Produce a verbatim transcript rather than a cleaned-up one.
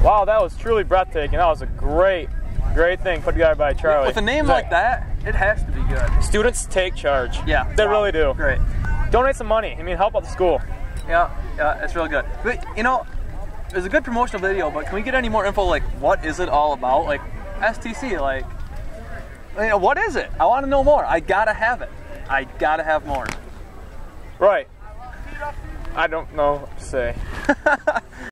Wow, that was truly breathtaking. That was a great, great thing put together by Charlie. With a name like that, it has to be good. Students take charge. Yeah. They wow. really do. Great. Donate some money. I mean, help out the school. Yeah, yeah, it's real good. But, you know, it was a good promotional video, but can we get any more info, like, what is it all about? Like, S T C, like, you know, what is it? I want to know more. I gotta have it. I gotta have more. Right. I don't know what to say.